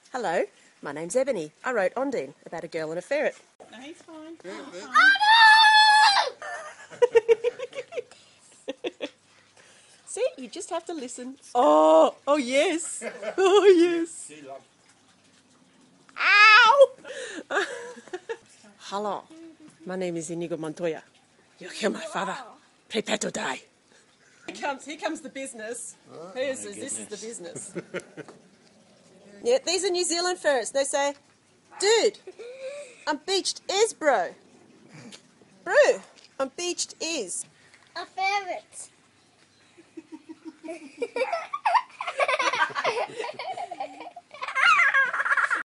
Hello, my name's Ebony. I wrote Ondine about a girl and a ferret. No, he's fine. See, you just have to listen. Oh yes. Oh yes. Ow! Hello, my name is Inigo Montoya. You'll kill my father. Prepare to die. Here comes the business. This is the business. Yeah, these are New Zealand ferrets. They say, dude, I'm beached is, bro. Bro, I'm beached is. A ferret.